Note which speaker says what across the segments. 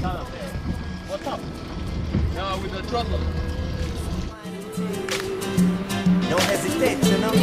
Speaker 1: What's up? Now with the trouble.
Speaker 2: Don't hesitate, you know.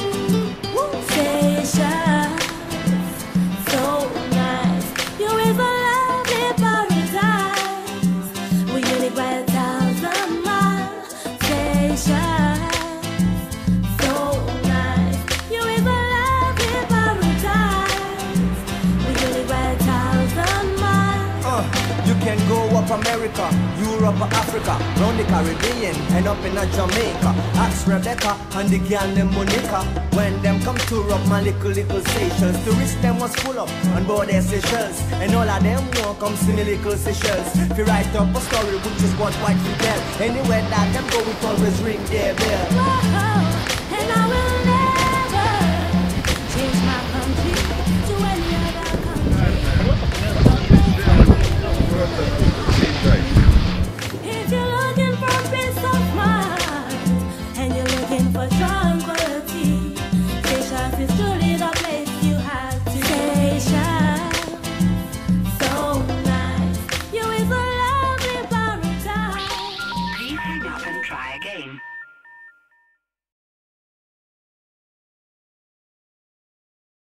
Speaker 3: Station, so nice. You is a lovely paradise. We unique by 1,000 miles. Station, so nice. You is a lovely paradise. We unique by 1,000 miles.
Speaker 2: You can go up America, Europe or Africa, round the Caribbean, and up in Jamaica. Ask Rebecca and the girl named Monica. When them come to rock my little Seychelles, tourists them was full up on board their Seychelles, and all of them won't come see me little Seychelles. If you write up a story which is what white we tell, anywhere that them go, we always ring their bell.